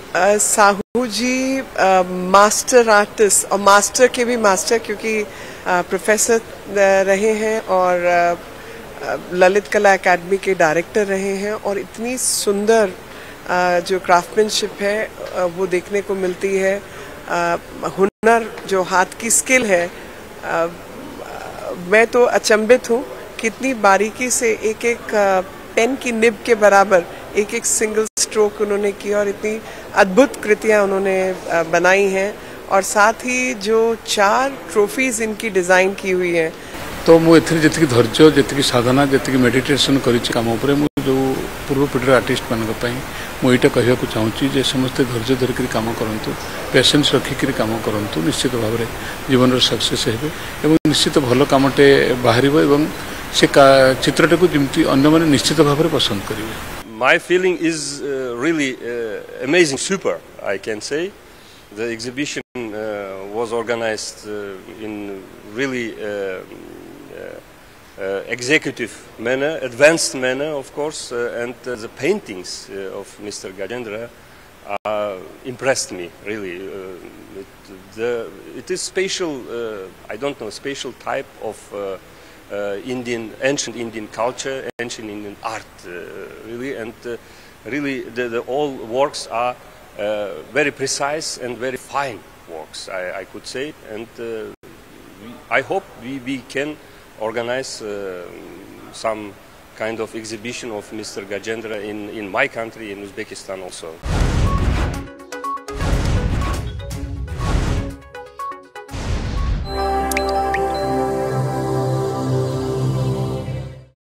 Sahu ji master artist और master के भी मास्टर, क्योंकि प्रोफेसर रहे हैं और ललित कला एकेडमी के डायरेक्टर रहे हैं, और इतनी सुंदर जो क्राफ्टमैनशिप है वो देखने को मिलती है। हुनर जो हाथ की स्किल है, मैं तो अचंभित हूँ कितनी बारीकी से एक एक पेन की निब के बराबर एक एक सिंगल स्ट्रोक उन्होंने किया और इतनी अद्भुत कृतियां उन्होंने बनाई हैं, और साथ ही जो 4 ट्रॉफीज इनकी डिजाइन की हुई हैं। तो मुझे जी धैर्य जी साधना जी मेडिटेशन कर काम जो पूर्व पीढ़ी आर्टिस्ट मानी मुझे कहना चाहूँगी जे समस्ते धैर्य धरिक कम करूँ, पेसेंस रखिक कम करूँ, निश्चित भाव में जीवन सक्सेस हे, निश्चित भल कमटे बाहर से चित्रटा को जमी अन्य निश्चित भाव में पसंद करेंगे। My feeling is really amazing, super, I can say. The exhibition was organized in really executive manner, advanced manner, of course, and the paintings of Mr. Gajendra impressed me, really. It is special, I don't know, special type of ancient Indian culture, ancient Indian art, really, and really the all works are very precise and very fine works, I could say, and I hope we can organize some kind of exhibition of Mr. Gajendra in my country, in Uzbekistan also.